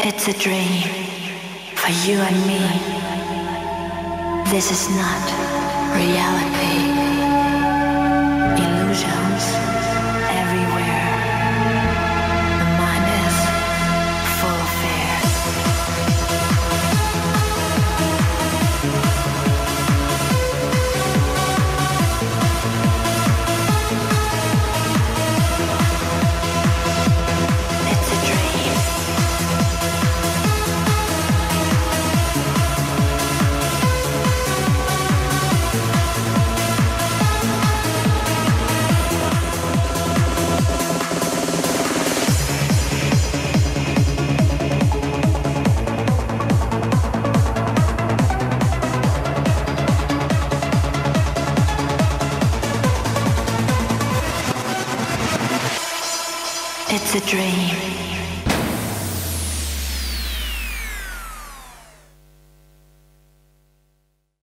It's a dream for you and me. This is not reality. Illusions everywhere. The mind is full of fear. It's a dream. It's a dream.